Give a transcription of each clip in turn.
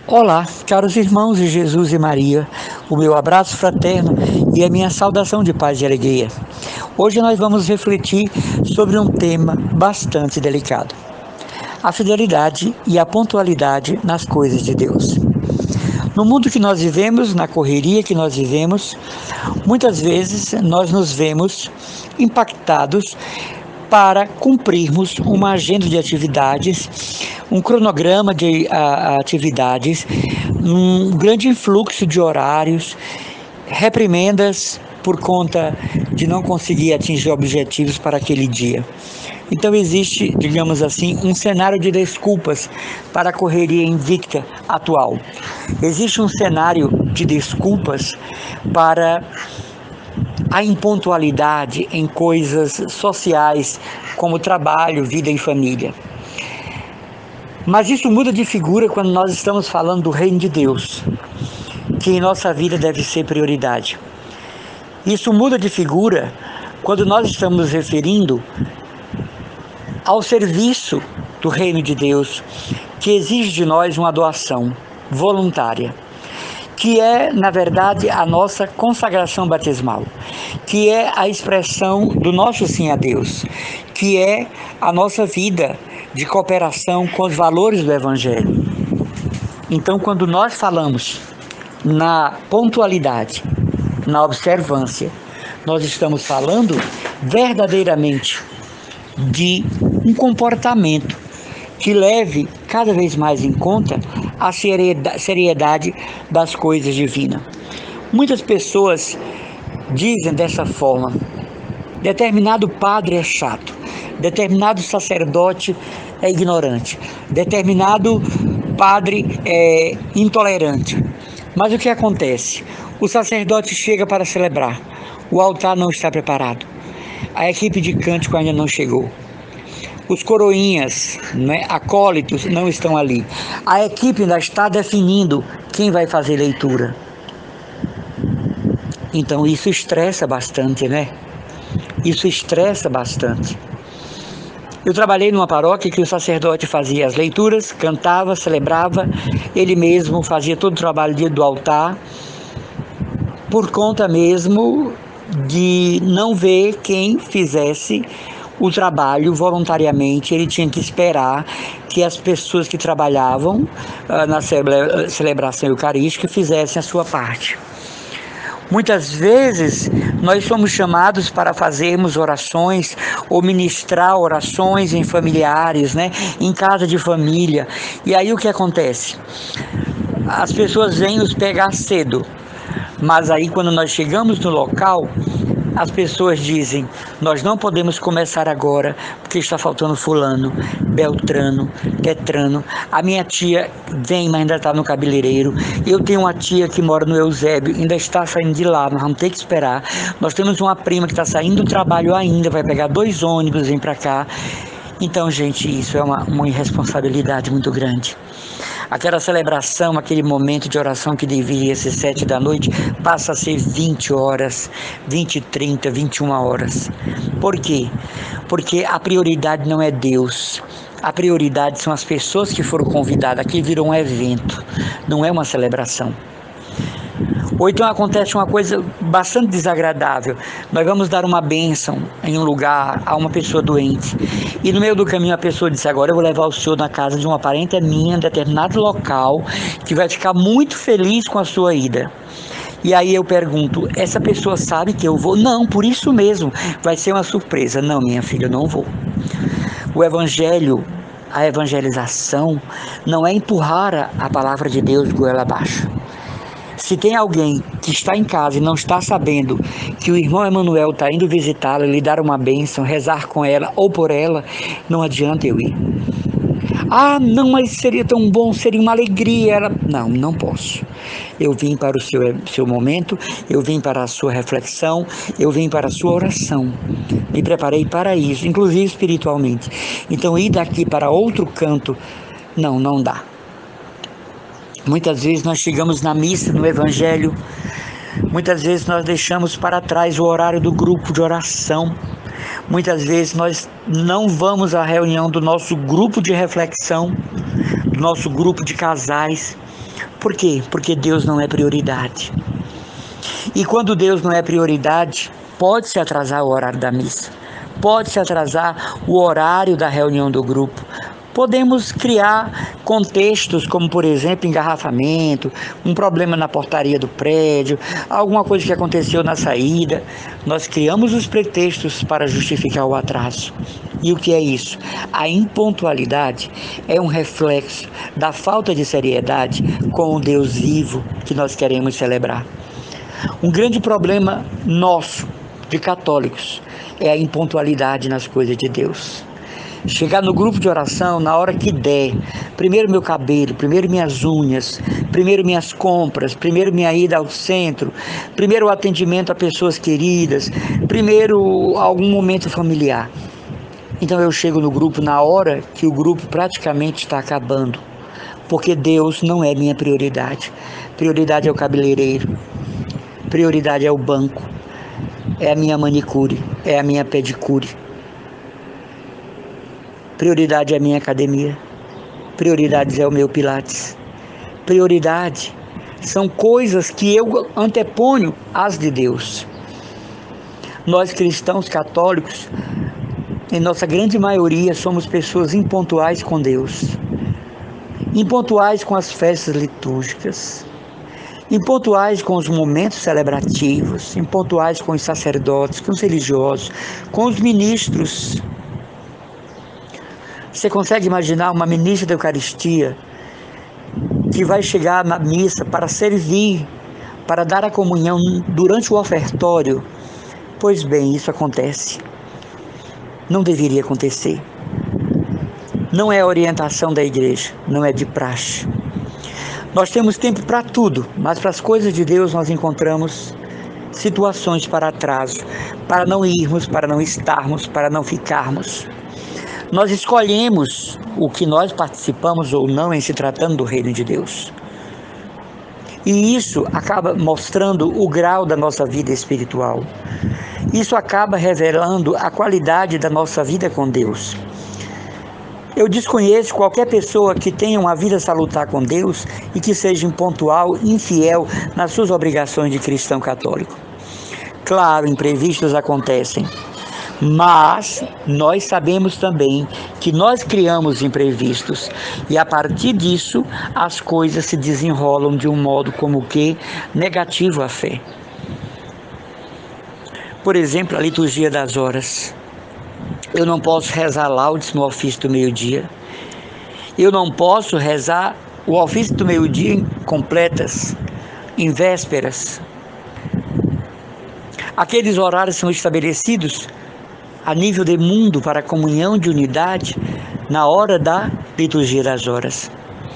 Olá, caros irmãos de Jesus e Maria, o meu abraço fraterno e a minha saudação de paz e alegria. Hoje nós vamos refletir sobre um tema bastante delicado: a fidelidade e a pontualidade nas coisas de Deus. No mundo que nós vivemos, na correria que nós vivemos, muitas vezes nós nos vemos impactados para cumprirmos uma agenda de atividades, um cronograma de atividades, um grande influxo de horários, reprimendas por conta de não conseguir atingir objetivos para aquele dia. Então existe, digamos assim, um cenário de desculpas para a correria invicta atual. Existe um cenário de desculpas para a impontualidade em coisas sociais, como trabalho, vida e família. Mas isso muda de figura quando nós estamos falando do reino de Deus, que em nossa vida deve ser prioridade. Isso muda de figura quando nós estamos nos referindo ao serviço do reino de Deus, que exige de nós uma doação voluntária, que é, na verdade, a nossa consagração batismal, que é a expressão do nosso sim a Deus, que é a nossa vida de cooperação com os valores do Evangelho. Então, quando nós falamos na pontualidade, na observância, nós estamos falando verdadeiramente de um comportamento que leve cada vez mais em conta a seriedade das coisas divinas. Muitas pessoas dizem dessa forma: determinado padre é chato, determinado sacerdote é ignorante, determinado padre é intolerante. Mas o que acontece? O sacerdote chega para celebrar, o altar não está preparado, a equipe de cântico ainda não chegou, os coroinhas, acólitos não estão ali, a equipe ainda está definindo quem vai fazer leitura. Então isso estressa bastante, né? Isso estressa bastante. Eu trabalhei numa paróquia que o sacerdote fazia as leituras, cantava, celebrava, ele mesmo fazia todo o trabalho do altar, por conta mesmo de não ver quem fizesse o trabalho voluntariamente. Ele tinha que esperar que as pessoas que trabalhavam na celebração eucarística fizessem a sua parte. Muitas vezes nós somos chamados para fazermos orações ou ministrar orações em familiares, em casa de família. E aí o que acontece? As pessoas vêm nos pegar cedo, mas aí quando nós chegamos no local, as pessoas dizem: nós não podemos começar agora porque está faltando fulano, beltrano, tetrano. A minha tia vem, mas ainda está no cabeleireiro. Eu tenho uma tia que mora no Eusébio, ainda está saindo de lá, nós vamos ter que esperar. Nós temos uma prima que está saindo do trabalho ainda, vai pegar 2 ônibus, vem para cá. Então, gente, isso é uma irresponsabilidade muito grande. Aquela celebração, aquele momento de oração que deveria ser 7 da noite, passa a ser 20 horas, 20, 30, 21 horas. Por quê? Porque a prioridade não é Deus. A prioridade são as pessoas que foram convidadas. Aqui virou um evento, não é uma celebração. Ou então acontece uma coisa bastante desagradável. Nós vamos dar uma bênção em um lugar a uma pessoa doente. E no meio do caminho a pessoa disse: agora eu vou levar o senhor na casa de uma parente minha, em determinado local, que vai ficar muito feliz com a sua ida. E aí eu pergunto: essa pessoa sabe que eu vou? Não, por isso mesmo, vai ser uma surpresa. Não, minha filha, eu não vou. O evangelho, a evangelização, não é empurrar a palavra de Deus goela abaixo. Se tem alguém que está em casa e não está sabendo que o irmão Emanuel está indo visitá-la, lhe dar uma bênção, rezar com ela ou por ela, não adianta eu ir. Ah, não, mas seria tão bom, seria uma alegria. Não, não posso. Eu vim para o seu momento, eu vim para a sua reflexão, eu vim para a sua oração. Me preparei para isso, inclusive espiritualmente. Então, ir daqui para outro canto, não dá. Muitas vezes nós chegamos na missa, no evangelho, muitas vezes nós deixamos para trás o horário do grupo de oração, muitas vezes nós não vamos à reunião do nosso grupo de reflexão, do nosso grupo de casais, Por quê? Porque Deus não é prioridade. E quando Deus não é prioridade, pode-se atrasar o horário da missa, pode-se atrasar o horário da reunião do grupo. Podemos criar contextos como, por exemplo, engarrafamento, um problema na portaria do prédio, alguma coisa que aconteceu na saída. Nós criamos os pretextos para justificar o atraso. E o que é isso? A impontualidade é um reflexo da falta de seriedade com o Deus vivo que nós queremos celebrar. Um grande problema nosso, de católicos, é a impontualidade nas coisas de Deus. Chegar no grupo de oração na hora que der, primeiro meu cabelo, primeiro minhas unhas, primeiro minhas compras, primeiro minha ida ao centro, primeiro o atendimento a pessoas queridas, primeiro algum momento familiar. Então eu chego no grupo na hora que o grupo praticamente está acabando, porque Deus não é minha prioridade. Prioridade é o cabeleireiro, prioridade é o banco, é a minha manicure, é a minha pedicure. Prioridade é a minha academia, prioridade é o meu pilates. Prioridade são coisas que eu anteponho às de Deus. Nós cristãos católicos, em nossa grande maioria, somos pessoas impontuais com Deus, impontuais com as festas litúrgicas, impontuais com os momentos celebrativos, impontuais com os sacerdotes, com os religiosos, com os ministros. Você consegue imaginar uma ministra da Eucaristia que vai chegar na missa para servir, para dar a comunhão durante o ofertório? Pois bem, isso acontece. Não deveria acontecer. Não é orientação da igreja, não é de praxe. Nós temos tempo para tudo, mas para as coisas de Deus nós encontramos situações para atraso, para não irmos, para não estarmos, para não ficarmos. Nós escolhemos o que nós participamos ou não em se tratando do reino de Deus. E isso acaba mostrando o grau da nossa vida espiritual. Isso acaba revelando a qualidade da nossa vida com Deus. Eu desconheço qualquer pessoa que tenha uma vida salutar com Deus e que seja impontual, infiel nas suas obrigações de cristão católico. Claro, imprevistos acontecem. Mas nós sabemos também que nós criamos imprevistos e a partir disso as coisas se desenrolam de um modo como que negativo à fé. Por exemplo, a liturgia das horas. Eu não posso rezar laudes no ofício do meio-dia. Eu não posso rezar o ofício do meio-dia em completas, em vésperas. Aqueles horários são estabelecidos a nível de mundo para a comunhão de unidade na hora da liturgia das horas.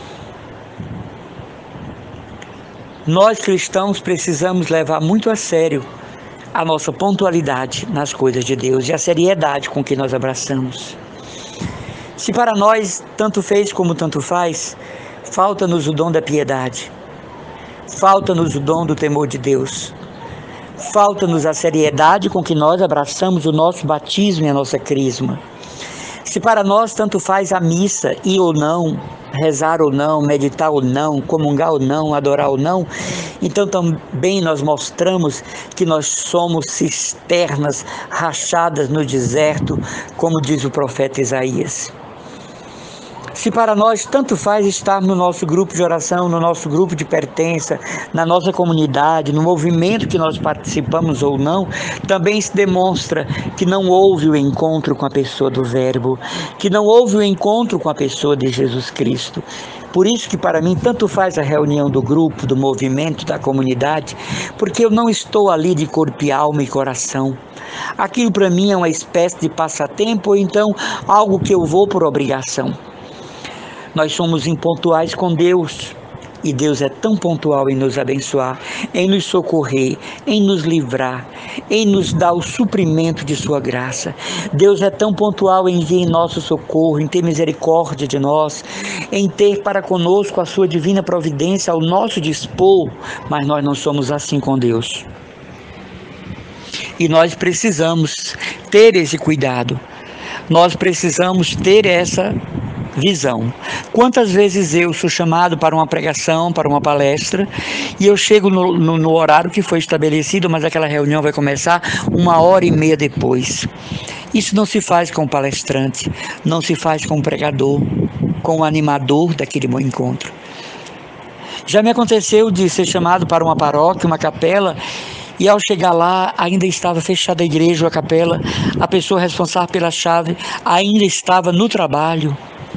Nós cristãos precisamos levar muito a sério a nossa pontualidade nas coisas de Deus e a seriedade com que nós abraçamos. Se para nós tanto fez como tanto faz, falta-nos o dom da piedade, falta-nos o dom do temor de Deus. Falta-nos a seriedade com que nós abraçamos o nosso batismo e a nossa crisma. Se para nós tanto faz a missa, ir ou não, rezar ou não, meditar ou não, comungar ou não, adorar ou não, então também nós mostramos que nós somos cisternas rachadas no deserto, como diz o profeta Isaías. Se para nós tanto faz estar no nosso grupo de oração, no nosso grupo de pertença, na nossa comunidade, no movimento que nós participamos ou não, também se demonstra que não houve o encontro com a pessoa do Verbo, que não houve o encontro com a pessoa de Jesus Cristo. Por isso que para mim tanto faz a reunião do grupo, do movimento, da comunidade, porque eu não estou ali de corpo e alma e coração. Aquilo para mim é uma espécie de passatempo ou então algo que eu vou por obrigação. Nós somos impontuais com Deus e Deus é tão pontual em nos abençoar, em nos socorrer, em nos livrar, em nos dar o suprimento de sua graça. Deus é tão pontual em vir em nosso socorro, em ter misericórdia de nós, em ter para conosco a sua divina providência ao nosso dispor, mas nós não somos assim com Deus. E nós precisamos ter esse cuidado, nós precisamos ter essa Visão. Quantas vezes eu sou chamado para uma pregação, para uma palestra, e eu chego no horário que foi estabelecido, mas aquela reunião vai começar 1h30 depois. Isso não se faz com o palestrante, não se faz com o pregador, com o animador daquele bom encontro. Já me aconteceu de ser chamado para uma paróquia, uma capela, e ao chegar lá ainda estava fechada a igreja ou a capela, a pessoa responsável pela chave ainda estava no trabalho.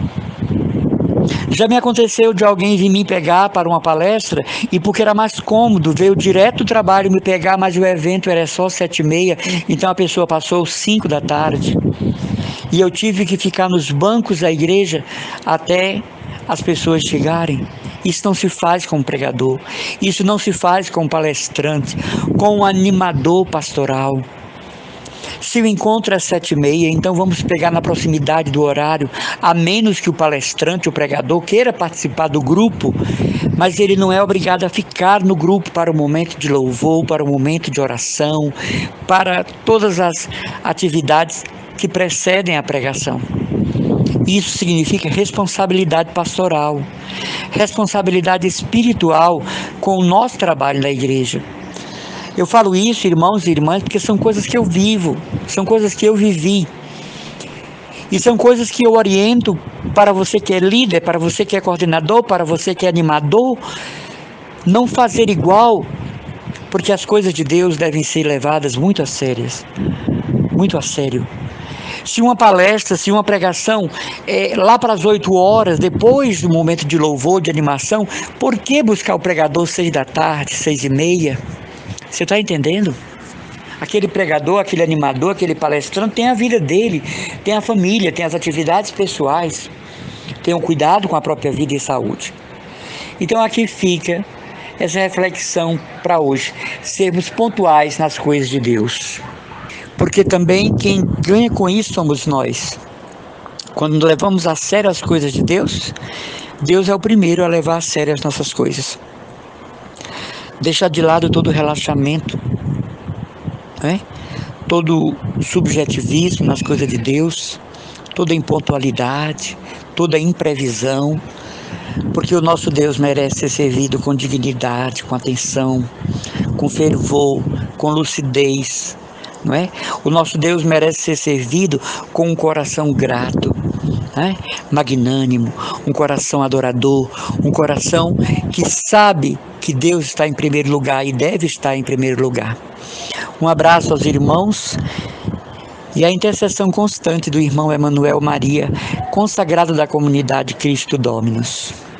Já me aconteceu de alguém vir me pegar para uma palestra e porque era mais cômodo, veio direto do trabalho me pegar, mas o evento era só 7h30, então a pessoa passou 5 da tarde. E eu tive que ficar nos bancos da igreja até as pessoas chegarem. Isso não se faz com o pregador, isso não se faz com o palestrante, com o animador pastoral. Se o encontro é 7h30, então vamos pegar na proximidade do horário, a menos que o palestrante, o pregador, queira participar do grupo, mas ele não é obrigado a ficar no grupo para o momento de louvor, para o momento de oração, para todas as atividades que precedem a pregação. Isso significa responsabilidade pastoral, responsabilidade espiritual com o nosso trabalho na igreja. Eu falo isso, irmãos e irmãs, porque são coisas que eu vivo, são coisas que eu vivi. E são coisas que eu oriento para você que é líder, para você que é coordenador, para você que é animador, não fazer igual, porque as coisas de Deus devem ser levadas muito a sérias, muito a sério. Se uma palestra, se uma pregação lá para as 8 horas, depois do momento de louvor, de animação, por que buscar o pregador 6 da tarde, 6h30? Você está entendendo? Aquele pregador, aquele animador, aquele palestrante tem a vida dele, tem a família, tem as atividades pessoais, tem um cuidado com a própria vida e saúde. Então aqui fica essa reflexão para hoje, sermos pontuais nas coisas de Deus. Porque também quem ganha com isso somos nós. Quando levamos a sério as coisas de Deus, Deus é o primeiro a levar a sério as nossas coisas. Deixar de lado todo relaxamento, né? Todo subjetivismo nas coisas de Deus, toda impontualidade, toda imprevisão, porque o nosso Deus merece ser servido com dignidade, com atenção, com fervor, com lucidez, não é? O nosso Deus merece ser servido com um coração grato, né? Magnânimo, um coração adorador, um coração que sabe que Deus está em primeiro lugar e deve estar em primeiro lugar. Um abraço aos irmãos e a intercessão constante do irmão Emanuel Maria, consagrado da comunidade Cristo Dominus.